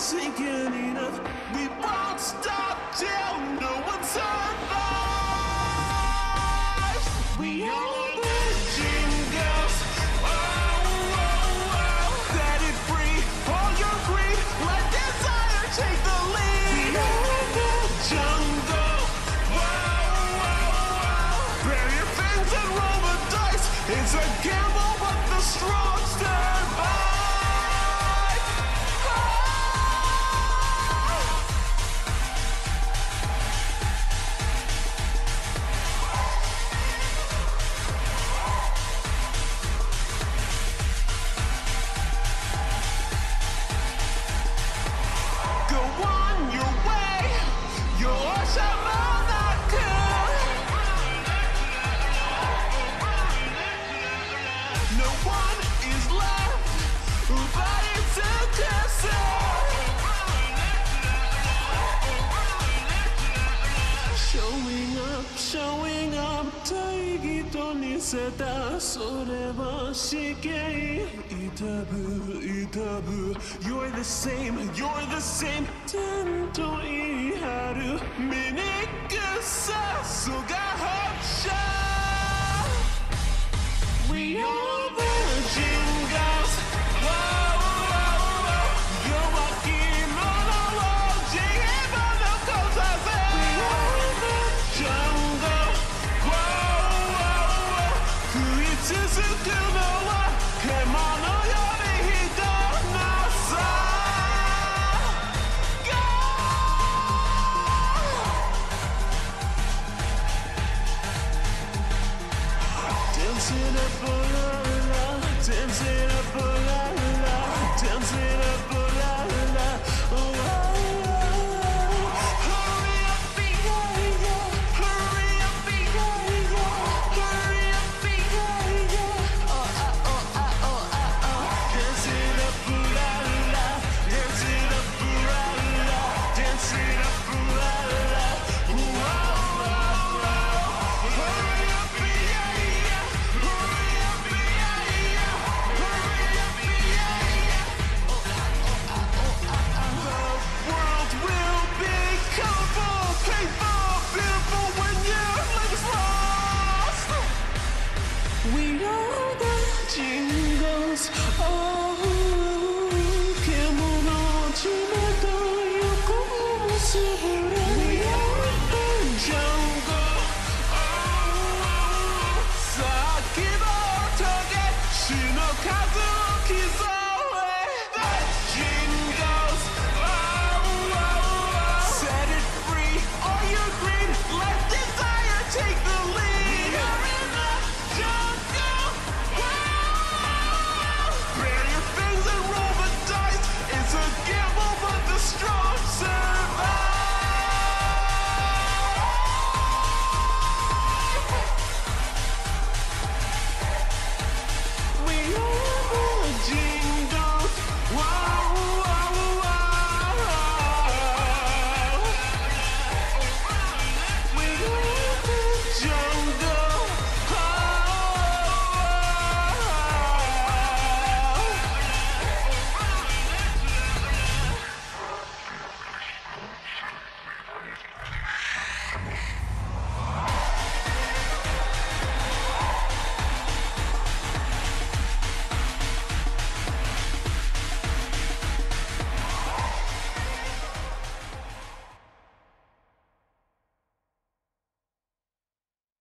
taken enough. We won't stop till no one survives. We are virgin girls. Oh, oh, oh. Set it free, all your greed. Let desire take the lead. We are the jungle. Whoa, whoa, whoa. Bare your fangs and roll the dice. It's a gamble, but the strong survive. Go on your way, your shamanaka. No one is left, but it's a castle. Showing up, 大義と似せたそれは死刑痛ぶ You're the same 天と言い張る醜さそが発射 We are